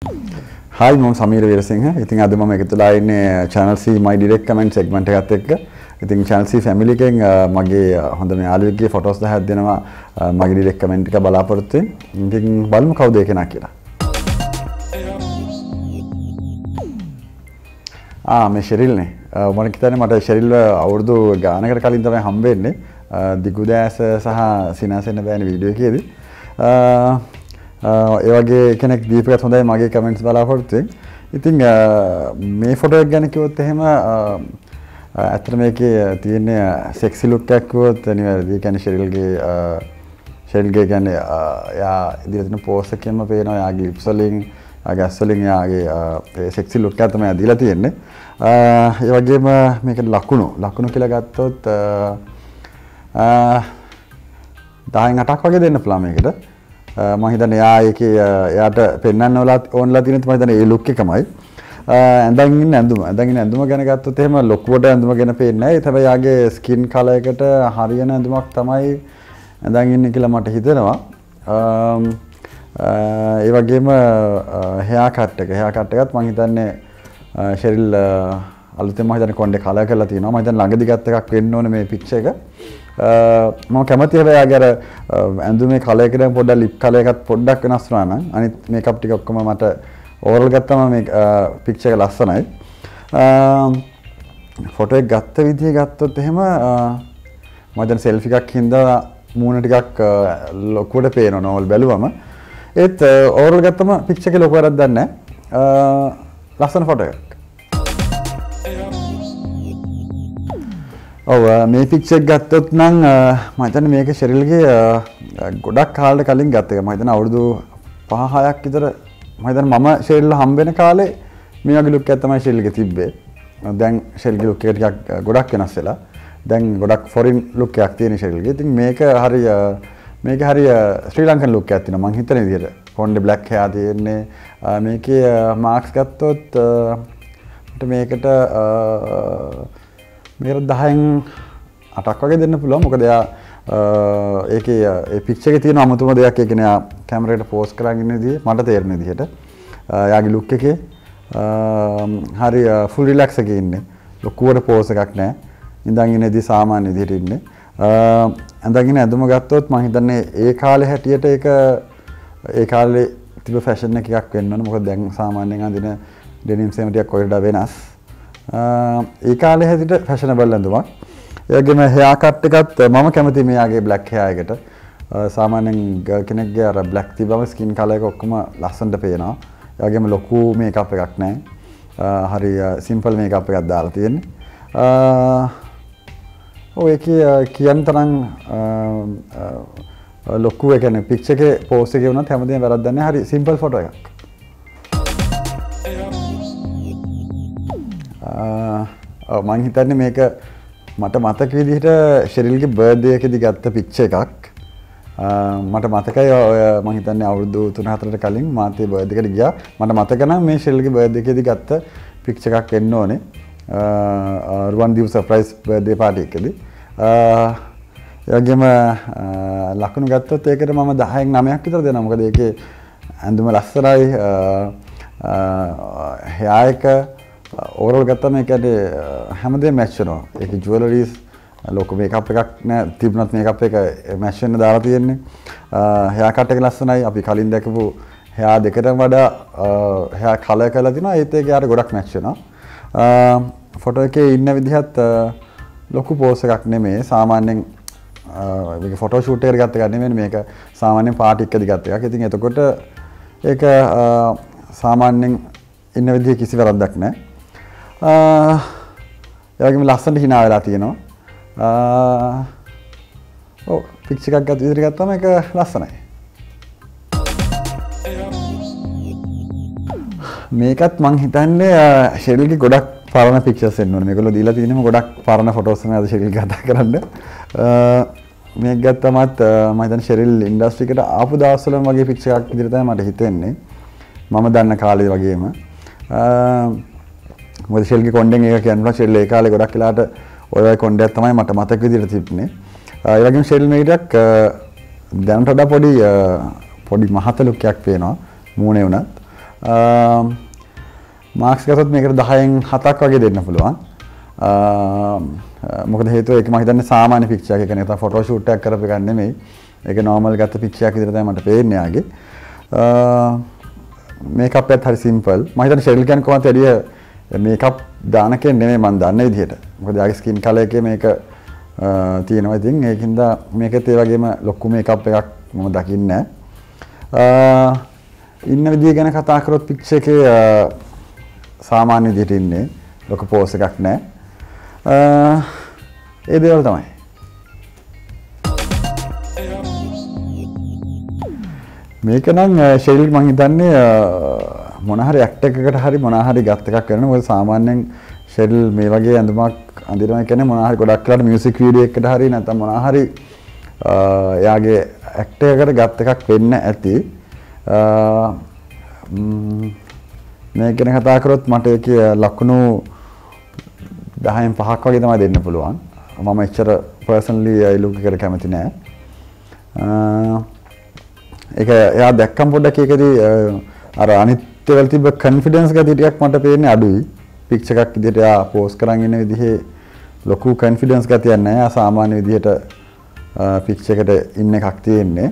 Hi, මම සමීර වීරසිංහ. ඉතින් අද මම එකතුලා ඉන්නේ Channel C My Direct Comment segment එකත් එක්ක. ඉතින් Channel C family එකෙන් මගේ හොඳම යාළුවෙක්ගේ photos 10ක් දෙනවා මගේ direct comment එක බලාපොරොත්තු වෙන්න. ඉතින් බලමු කවුද ඒ කෙනා කියලා. මේ ශෙරිල් නේ. මම හිතන්නේ මට ශෙරිල්ව අවුරුදු ගානකට කලින් තමයි හම්බෙන්නේ. දිගුදෑස සහ සිනාසෙන්න බෑනේ වීඩියෝ එකේදී. ඒ වගේ කෙනෙක් දීපකත් හොඳයි මගේ කමෙන්ට්ස් බලාපොරොත්තු වෙන්න. ඉතින් මේ ෆොටෝ එක ගැන කිව්වොත් එහෙම ඇත්තට මේකේ තියෙන සෙක්සි ලුක් එකක් කිව්වොත් නිවැරදි. ඒ කියන්නේ ශෙරිල්ගේ කියන්නේ යා ඉදිරියට තියෙන පෝස් එකෙන්ම පේනවා යාගේ ලිප්ස් වලින් යාගේ ඇස් වලින් යාගේ ඒ සෙක්සි ලුක් එක තමයි දීලා තියෙන්නේ. ඒ වගේම මේක ලකුණු කියලා ගත්තොත් 10න් 8ක් වගේ දෙන්න පුළුවන් මේකට. මම හිතන්නේ එයාට පෙන්වන්න ඕනලා තියෙන මම හිතන්නේ ඒ ලුක් එකමයි. ඇඳන් ඉන්න ඇඳුම ගැන ගත්තොත් එහෙම ලොකුවට ඇඳුම ගැන පේන්නේ නැහැ. ඒත් හැබැයි යාගේ ස්කින් කලර් එකට හරියන ඇඳුමක් තමයි ඇඳන් ඉන්නේ කියලා මට හිතෙනවා. ඒ වගේම හෙයා කට් එකත් මම හිතන්නේ ශෙරිල් අලුතෙන් මම හිතන්නේ කොණ්ඩේ කලර් කරලා තියෙනවා. මම හිතන්නේ ළඟදි ගත්ත එකක් වෙන්න ඕනේ මේ පික්චර් එක. මම කැමතියි හැබැයි යාගේ ඇඳුමේ කලර් එක දැන් පොඩ්ඩක් ලිප් කලර් එකත් පොඩ්ඩක් වෙනස් වුණා නම් අනිත් මේකප් ටික ඔක්කොම මට ඕවරල් ගත්තම මේ පික්චර් එක ලස්සනයි. ෆොටෝ එක ගත්ත විදිය ගත්තොත් එහෙම මම දැන් සෙල්ෆි එකක් හින්දා මූණ ටිකක් ලොකුවට පේනවා නෝල් බැලුවම. ඒත් ඕවරල් ගත්තම පික්චර් එකේ ලොකු වැරද්දක් නැහැ. ලස්සන ෆොටෝ එකක්. මේ පික්චර් එක ගත්තොත් නම් මම හිතන්නේ මේක ශෙරිල්ගේ ගොඩක් කාලෙකට කලින් ගත්ත එක. මම හිතන්නේ අවුරුදු 5-6ක් විතර මම හිතන්නේ මම ශෙරිල්ල හම්බෙන කාලේ මේ වගේ ලුක් එකක් තමයි ශෙරිල්ගේ තිබ්බේ. දැන් ශෙරිල්ගේ ලුක් එක ටිකක් ගොඩක් වෙනස් වෙලා. දැන් ගොඩක් ෆොරින් ලුක් එකක් තියෙන ශෙරිල්ගේ. ඉතින් මේක හරිය ශ්‍රී ලංකන් ලුක් එකක් තියෙනවා මම හිතන විදිහට. කොණ්ඩේ බ්ලැක් හෙයා තියෙන්නේ. මේකේ මාක්ස් ගත්තොත් මේකට 10න් 8ක් වගේ දෙන්න පුළුවන්. මොකද එයා ඒකේ ඒ පික්චර් එකේ තියෙන අමුතුම දෙයක් ඒ කියන්නේ කැමරේට පෝස් කරගෙන ඉන්න විදිහ මට තේරෙන විදිහට. එයාගේ ලුක් එකේ හරි ෆුල් රිලැක්ස් එකේ ඉන්නේ. ලොකුවට පෝස් එකක් නැහැ. ඉඳන් ඉන්නේදී සාමාන්‍ය විදිහට ඉන්නේ. ඇඳන් ඉන්න ඇඳුම ගත්තොත් මම හිතන්නේ ඒ කාලේ හැටියට ඒ කාලේ තිබ්බ ෆැෂන් එකක් වෙන්න ඕන. මොකද දැන් සාමාන්‍යයෙන් අඳින ඩෙනිම්ස් එහෙම ටිකක් ඔයඩා වෙනස්. ඒ කාලේ හැදිට ෆැෂනබල් ඇඳුමක්. ඒ වගේම හෙයා කට් එකත් මම කැමති මෙයාගේ බ්ලැක් හෙයා එකට. සාමාන්‍යයෙන් ගර්ල් කෙනෙක්ගේ අර බ්ලැක් තිබ්බම ස්කින් කලර් එක ඔක්කොම ලස්සනට පේනවා. ඒ වගේම ලොකු මේකප් එකක් නැහැ. හරි සිම්පල් මේකප් එකක් දාලා තියෙන්නේ. ඒකේ කියන්න තරම් ලොකු ඒ කියන්නේ පික්චර් එකේ පෝස් එකේ වුණත් හැමදේම වැරද්දක් නැහැ. හරි සිම්පල් ෆොටෝ එකක්. මම හිතන්නේ මේක මට මතක විදිහට ශෙරිල්ගේ බර්ත්ඩේ එකේදී ගත්ත පික්චර් එකක්. මට මතකයි මම හිතන්නේ අවුරුදු 3-4කට කලින් මාතේ බර්ත්ඩේ එකට ගියා. මට මතක නම් මේ ශෙරිල්ගේ බර්ත්ඩේ එකේදී ගත්ත පික්චර් එකක් එන්න ඕනේ. රුවන්දීප් සර්ප්‍රයිස් බර්ත්ඩේ පාටි එකේදී. ඒ වගේම ලකුණු ගත්තොත් ඒකට මම 10න් 9ක් විතර දෙනවා. මොකද ඒකේ ඇඳුම ලස්සනයි. හෙයා එක ඕවරල් ගත්තම ඒකේ හැමදේම මැච් වෙනවා. ඒකේ ජුවලරිස් ලොකු මේකප් එකක් නෑ තිබුණත් මේකප් එක මැච් වෙන්න දාලා තියෙන්නේ. හෙයා කට් එක ලස්සනයි. අපි කලින් දැකපු හෙයා දෙකටම වඩා හෙයා කලර් කරලා තිනවා. ඒත් ඒක යාට ගොඩක් මැච් වෙනවා. ෆොටෝ එකේ ඉන්න විදිහත් ලොකු පෝස් එකක් නෙමෙයි. සාමාන්‍යයෙන් මේක ෆොටෝ ෂූට් එකකට ගත්ත එකක් නෙමෙයි. මේක සාමාන්‍යයෙන් පාටි එකකදී ගත්ත එකක්. ඉතින් එතකොට ඒක සාමාන්‍යයෙන් ඉන්න විදිහ කිසි වැරද්දක් නැහැ. ඒ වගේම ලස්සනට hina වෙලා තියෙනවා. පික්චර් එකක් ගත්ත විදිහට ගත්තම ඒක ලස්සනයි. මේකත් මං හිතන්නේ ශෙරිල්ගේ ගොඩක් පරණ පික්චර්ස් එන්න ඕනේ. මේගොල්ලෝ දීලා තියෙනම ගොඩක් පරණ ෆොටෝස් තමයි අද ශෙරිල් කතා කරන්න. මේක ගත්තමත් මම හිතන්නේ ශෙරිල් ඉන්ඩස්ට්‍රි එකට ආපු දවස්වලම වගේ පික්චර් එකක් විදිහට තමයි මට හිතෙන්නේ. මම දන්න කාලේ වගේම. මොකද ශෙරිල්ගේ කොණ්ඩෙන් එක කියනවා ශෙරිල් ඒ කාලේ ගොඩක් වෙලාට ඔය වගේ කොණ්ඩයක් තමයි මට මතක විදිහට තිබුණේ. ඒ වගේම ශෙරිල් මේකක් දැනට වඩා පොඩි මහත ලුක් එකක් පේනවා මූණේ උනත්. මාක්ස් ගත්තොත් මේකට 10න් 7ක් වගේ දෙන්න පුළුවන්. මොකද හේතුව ඒක මම හිතන්නේ සාමාන්‍ය පික්චර් එකක්. ඒ කියන්නේ තා ෆොටෝ ෂූට් එකක් කරපු එකක් නෙමෙයි. ඒක නෝමල් ගත්ත පික්චර් එකක් විදිහට තමයි මට පේන්නේ ආගේ. මේකප් එකත් හරි සිම්පල්. මම හිතන්නේ ෂෙරිල් කියන්නේ කොහොමද වැඩි මේකප් දාන කෙනෙක් නෙමෙයි මම දන්න විදිහට. මොකද යාගේ ස්කින් කලර් එකේ මේක තියෙනවා. ඉතින් ඒකින්ද මේකත් ඒ වගේම ලොකු මේකප් එකක් මම දකින්නේ නැහැ. ඉන්න විදිය ගැන කතා කරොත් පික්චර් එකේ සාමාන්‍ය විදිහට ඉන්නේ. ලොකු පෝස් එකක් නැහැ. ඒ දේවල් තමයි. මේක නම් ෂෙරිල් මං හිතන්නේ මොන හරි ඇක්ට් එකකට හරි මොන හරි ගත් එකක් කරනවා. මොකද සාමාන්‍යයෙන් ෂෙරිල් මේ වගේ ඇඳුමක් අඳිනවා කියන්නේ මොන හරි ගොඩක් වෙලාට මියුසික් වීඩියෝ එකකට හරි නැත්නම් මොන හරි යාගේ ඇක්ට් එකකට ගත් එකක් වෙන්න ඇති. මේ ගැන කතා කරොත් මට ඒකේ ලකුණු 10න් 5ක් වගේ තමයි දෙන්න පුළුවන්. මම එච්චර පර්සනලි ඒ ලුක් එකට කැමති නෑ. ඒක එයා දැක්කම පොඩ්ඩක් ඒකදී අර අනිත් ඒවල තිබ්බ කොන්ෆිඩන්ස් ගතිය ටිකක් මට පේන්නේ අඩුයි. පික්චර් එකක් විදිහට එයා පෝස්ට් කරන් ඉන්න විදිහේ ලොකු කොන්ෆිඩන්ස් ගතියක් නැහැ. එයා සාමාන්‍ය විදිහට පික්චර් එකට ඉන්න එකක් තියෙන්නේ.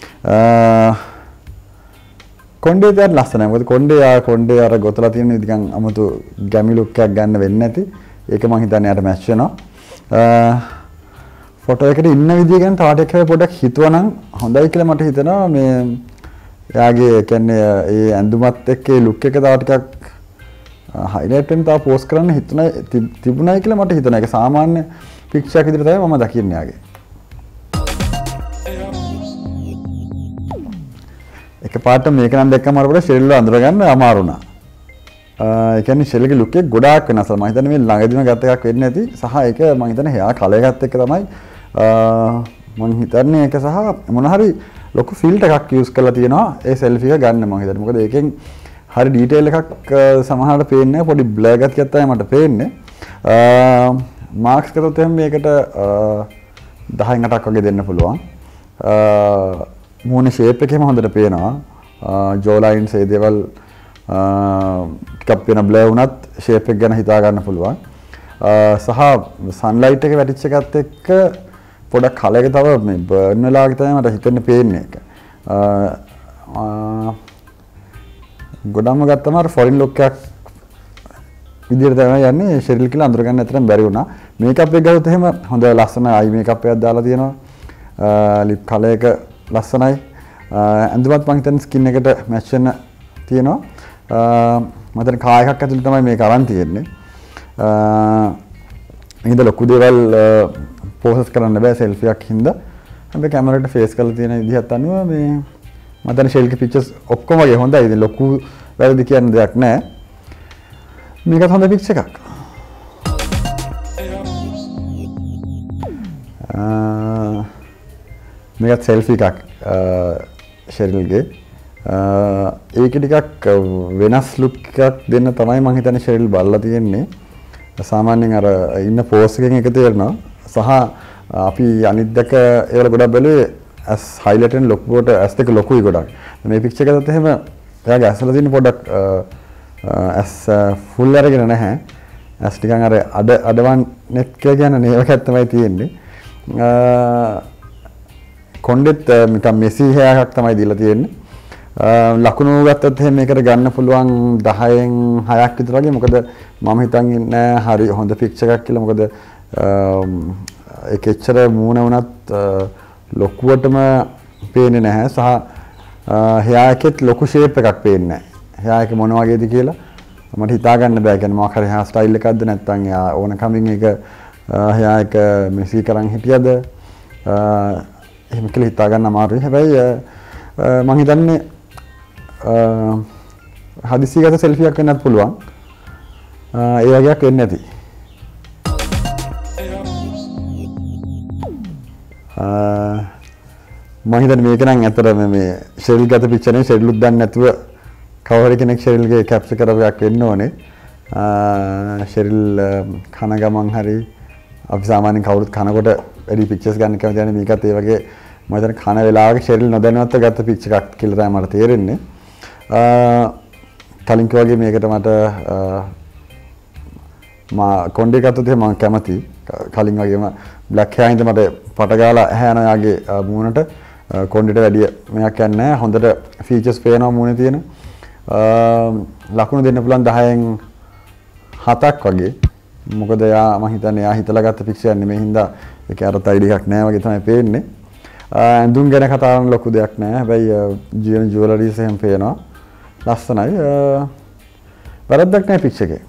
කොණ්ඩේ දැන් ලස්සනයි. මොකද කොණ්ඩේ අර ගොතලා තියෙන නිකන් අමුතු ගැමි ලුක් එකක් ගන්න වෙන්නේ නැති. ඒක මම හිතන්නේ යාට මැච් වෙනවා. ෆොටෝ එකට ඉන්න විදිය ගැන තව ටිකක් පොඩ්ඩක් හිතුවනම් හොඳයි කියලා මට හිතෙනවා. මේ යාගේ කියන්නේ ඒ ඇඳුමත් එක්ක ඒ ලුක් එක තව ටිකක් හයිලයිට් වෙන තව පෝස්ට් කරන්න තිබුණයි කියලා මට හිතෙනවා. ඒක සාමාන්‍ය පික්චර් එකක් විදිහට තමයි මම දකින්නේ යාගේ. එකපාරට මේක නම් දැක්කම අර පොඩ ෂෙරිල්ව අඳුර ගන්න අමාරු වුණා. ඒ කියන්නේ ෂෙරිල්ගේ ලුක් එක ගොඩාක් වෙනස්. මම හිතන්නේ මේ ළඟදීම ගත්ත එකක් වෙන්නේ නැති. සහ ඒක මම හිතන්නේ හෙයා කලර් එකත් එක්ක තමයි මම හිතන්නේ ඒක සහ මොන හරි ලොකු ෆිල්ටර් එකක් යූස් කරලා තියෙනවා ඒ සෙල්ෆි එක ගන්න මම හිතන්නේ. මොකද ඒකෙන් හරි ඩීටේල් එකක් සමහරට පේන්නේ පොඩි බ්ලර් ගතියක් තමයි මට පේන්නේ. මාක්ස් කරොත් එහෙනම් මේකට 10න් 8ක් වගේ දෙන්න පුළුවන්. මූණේ ෂේප් එකේම හොඳට පේනවා. ජෝ ලයින්ස් ඒ දේවල් ටිකක් වෙන බ්ලර් වුණත් ෂේප් එක ගැන හිතා ගන්න පුළුවන්. සහ සන්ලයිට් එක වැටිච්ච එකත් එක්ක පොඩක් කලර් එක තව මේ බර්න් වෙලා වගේ තමයි මට හිතෙන්න පේන්නේ ඒක. ගොඩක්ම ගත්තම අර ෆොරින් ලුක් එකක් විදිහට තමයි යන්නේ. ෂෙරිල් කියලා අඳුර ගන්න ඇත්තටම බැරි වුණා. මේකප් එක ගත්තොත් එහෙම හොඳ ලස්සන අයි මේකප් එකක් දාලා තියෙනවා. ලිප් කලර් එක ලස්සනයි. ඇඳුමත් මම හිතන්නේ ස්කින් එකට මැච් වෙන්න තියෙනවා. මම හිතන්නේ කා එකක් ඇතුළේ තමයි මේක අරන් තියෙන්නේ. මේකද ලොකු දේවල් පෝසස් කරන්න බෑ සෙල්ෆි එකක් හින්දා. හැබැයි කැමරාවට ෆේස් කරලා තියෙන විදිහත් අනුව මේ මම හිතන්නේ ෂෙල්ගේ පික්චර්ස් ඔක්කොම වගේ හොඳයි. ඉතින් ලොකු වැරදි කියන්න දෙයක් නැහැ. මේකත් හොඳ පික්චර් එකක්. මේකත් සෙල්ෆි එකක් ෂෙරිල්ගේ. ඒක ටිකක් වෙනස් ලුක් එකක් දෙන්න තමයි මම හිතන්නේ ෂෙරිල් බලලා තියෙන්නේ. සාමාන්‍යයෙන් අර ඉන්න පෝස් එකෙන් එක තේරෙනවා. සහ අපි අනිත් දෙක ඒවල ගොඩක් බැලුවේ ඇස් හයිලයිට් වෙන ලොකුවට ඇස් දෙක ලොකුයි ගොඩක්. මේ පික්චර් එකකට එහෙම එයාගේ ඇස්වල තියෙන පොඩක් ඇස් ෆුල් අරගෙන නැහැ. ඇස් ටිකන් අර අඩවන් නෙට් කියලා කියන්නේ ඒවකක් තමයි තියෙන්නේ. කොණ්ඩෙත් නිකන් මෙසි හෑර් එකක් තමයි දීලා තියෙන්නේ. ලකුණු ගත්තත් එහෙනම් මේකට ගන්න පුළුවන් 10න් 6ක් විතර වගේ. මොකද මම හිතන් ඉන්නේ හරි හොඳ පික්චර් එකක් කියලා. මොකද ඒක එච්චර මූණ වුණත් ලොකුවටම පේන්නේ නැහැ. සහ හෑර් එකෙත් ලොකු ෂේප් එකක් පේන්නේ නැහැ. හෑර් එක මොන වගේද කියලා මට හිතා ගන්න බෑ. කියන්නේ මොකක් හරි හෑර් ස්ටයිල් එකක්ද නැත්නම් යා ඕන කමින් එක හෑර් එක මෙසි කරන් හිටියද එහෙම කියලා හිතා ගන්න අමාරුයි. හැබැයි මම හිතන්නේ හදිසියකට සෙල්ෆි එකක් වෙන්නත් පුළුවන්. ඒ වගේක් වෙන්නේ නැති. මම හිතන්නේ මේක නම් ඇත්තටම මේ ෂෙරිල් ගත පික්චර් නේ. ෂෙරිල්ුත් දන්නේ නැතුව කවුරු කෙනෙක් ෂෙරිල්ගේ කැප්චර් කරපු එකක් වෙන්න ඕනේ. ෂෙරිල් කන ගමන් හරි අපි සාමාන්‍යයෙන් කවුරුත් කනකොට වැඩි පික්චර්ස් ගන්න කැමති නැහැ. මේකත් ඒ වගේ මම හිතන්නේ කන වෙලාවක ෂෙරිල් නොදැනුවත්ව ගත්ත පික්චර් එකක් කියලා තමයි මට තේරෙන්නේ. කලින් වගේ මේකට මට කොණ්ඩේ ගත්තොත් මම කැමති කලින් වගේම බ්ලැක් හෑර් හින්දා මට පට ගාලා ඇහැ යන යාගේ මූණට කොණ්ඩේට වැඩිය මෙයක් යන්නේ නැහැ හොඳට ෆීචර්ස් පේනවා මූණේ තියෙන ලකුණු දෙන්න පුළුවන් 10න් 7ක් වගේ මොකද යා මම හිතන්නේ යා හිතලා ගත්ත පික්චර් නෙමෙයි හින්දා ඒක අර තයිඩි එකක් නැහැ වගේ තමයි පේන්නේ ඇඳුම් ගැන කතා කරන ලොකු දෙයක් නැහැ හැබැයි ජුවලරීස් එහෙම පේනවා ලස්සනයි වැරද්දක් නැහැ පික්චර් එකේ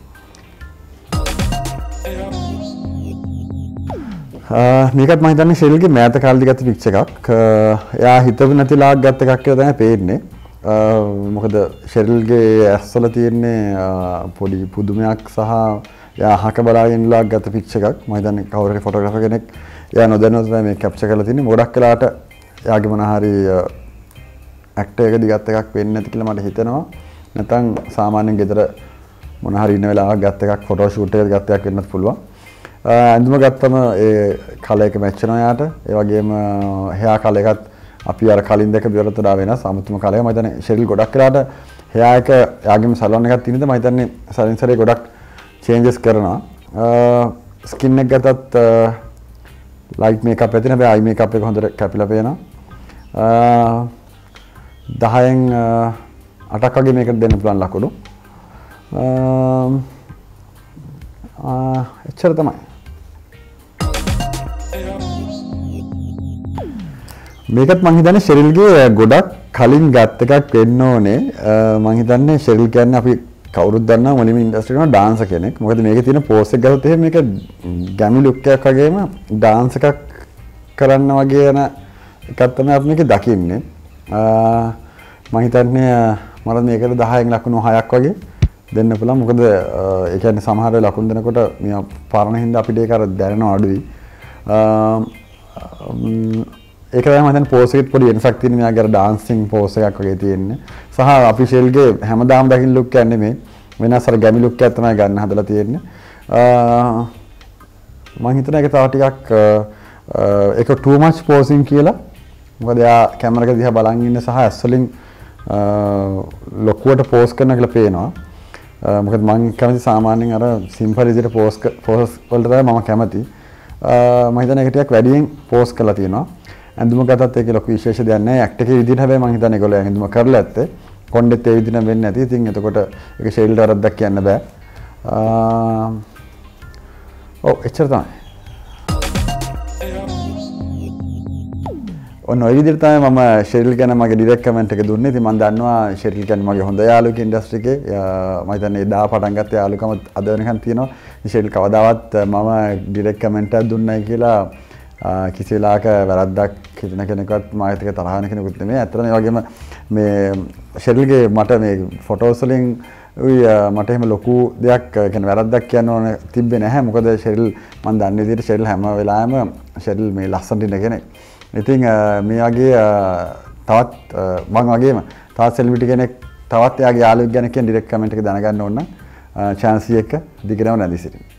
මේකත් මම හිතන්නේ ෂෙල්ගේ මෑත කාලේදී ගත්ත පික්චර් එකක්. එයා හිතපු නැති ලාක් ගත්ත එකක් කියලා තමයි පේන්නේ. මොකද ෂෙල්ගේ ඇස්වල තියෙන්නේ පොඩි පුදුමයක් සහ එයා අහක බලාගෙන ලාක් ගත්ත පික්චර් එකක්. මම හිතන්නේ කවුරු හරි ෆොටෝග්‍රැෆර් කෙනෙක් එයා නොදැනුවත් තමයි මේ කැප්චර් කරලා තින්නේ. ගොඩක් වෙලාවට එයාගේ මොන හරි ඇක්ටර් එකදී ගත්ත එකක් වෙන්නේ නැති කියලා මට හිතෙනවා. නැත්නම් සාමාන්‍යයෙන් ගෙදර මොන හරි ඉන්න වෙලාවක ගත්ත එකක් ෆොටෝ ෂූට් එකක ගත්ත එකක් වෙන්නත් පුළුවන්. ඇඳුම ගත්තම ඒ කලර් එක මැච් වෙනවා යාට. ඒ වගේම හෙයා කලර් එකත් අපි අර කලින් දෙක බිවරට වඩා වෙනස්. අමුතුම කලර් එක. මම හිතන්නේ ෂෙරිල් ගොඩක් වෙලාට හෙයා එක යාගේම සලෝන් එකක් තියෙනද මම හිතන්නේ සරින්සරේ ගොඩක් චේන්ජස් කරනවා. ස්කින් එක ගත්තත් ලයිට් මේකප් ඇතින හැබැයි අයි මේකප් එක හොඳට කැපිලා පේනවා. 10න් 8ක් වගේ මේකට දෙන්න පුළුවන් ලකුණු. එච්චර තමයි. මේකත් මං හිතන්නේ ෂෙරිල්ගේ ගොඩක් කලින් ගත් එකක් වෙන්න ඕනේ. මං හිතන්නේ ෂෙරිල් කියන්නේ අපි කවුරුත් දන්නා මොලිම ඉන්ඩස්ට්‍රි එකේ ඩාන්සර් කෙනෙක්. මොකද මේකේ තියෙන පෝස් එක ගත්තොත් එහෙම මේක ගැමි ලුක් එකක් වගේම ඩාන්ස් එකක් කරන්න වගේ යන එකක් තමයි අපි මේකේ දකින්නේ. මං හිතන්නේ මට මේකට 10න් ලකුණු 6ක් වගේ දෙන්න පුළුවන්. මොකද ඒ කියන්නේ සමහර වෙලාව ලකුණු දෙනකොට මේ පරණ හින්දා අපිට ඒක අර දැනෙනව අඩුයි. ඒක තමයි මම හිතන්නේ පෝස් එකෙත් පොඩි වෙනසක් තියෙන මෙයාගේ අර ඩාන්සින් පෝස් එකක් වගේ තියෙන්නේ. සහ අපිෂියල්ගේ හැමදාම දකින්න ලුක් එක නෙමෙයි. වෙනස් අර ගැමි ලුක් එකක් තමයි ගන්න හදලා තියෙන්නේ. මම හිතන්නේ ඒක තව ටිකක් ඒක too much posing කියලා. මොකද එයා කැමරා එක දිහා බලන් ඉන්න සහ ඇස් වලින් ලොකුවට පෝස් කරන කියලා පේනවා. මොකද මම කැමති සාමාන්‍යයෙන් අර සිම්පල් විදිහට පෝස් වලට තමයි මම කැමති. මම හිතන්නේ ඒක ටිකක් වැඩියෙන් පෝස් කරලා තියෙනවා. ඇඳුම ගත්තත් ඒකේ ලොකු විශේෂ දෙයක් නැහැ. ඇක්ට් එකේ විදිහට හැබැයි මම හිතන්නේ ඒගොල්ලෝ ඇඳුම කරලා ඇත්තේ. කොණ්ඩෙත් ඒ විදිහට වෙන්නේ නැති. ඉතින් එතකොට ඒක ෂෙල්ට වරද්දක් කියන්න බෑ. ඔව් එච්චර තමයි. ඔන්න ඔය විදිහට තමයි මම ෂෙරිල් ගැන මගේ ඩිරෙක්ට් කමෙන්ට් එක දුන්නේ. ඉතින් මම දන්නවා ෂෙරිල් කියන්නේ මගේ හොඳ යාළුවෙක් ඉන්ඩස්ට්‍රි එකේ. මම හිතන්නේ එදා පටන් ගත්ත යාළුකම අද වෙනකන් තියෙනවා. ෂෙරිල් කවදාවත් මම ඩිරෙක්ට් කමෙන්ට් එකක් දුන්නයි කියලා කිසි වෙලාවක වැරද්දක් හිතන කෙනෙක්වත් මාත් එක්ක තරහ වෙන කෙනෙකුත් නෙමෙයි. ඇත්තටම මේ වගේම මේ ෂෙරිල්ගේ මට මේ ෆොටෝස් වලින් මට එහෙම ලොකු දෙයක් කියන්නේ වැරද්දක් කියන්න ඕන තිබ්බේ නැහැ. මොකද ෂෙරිල් මම දන්නේ විදිහට ෂෙරිල් හැම වෙලාවෙම ෂෙරිල් මේ ලස්සනට ඉන්න කෙනෙක්. ඉතින් මේ වගේ තවත් මම වගේම තවත් සෙලිබ්‍රිටි කෙනෙක් තවත් එයාගේ යාළුවෙක් ගැන කියන ඩිරෙක්ට් කමෙන්ට් එක දැනගන්න ඕන නම් chance එක දිගටම නැති සිටින්න.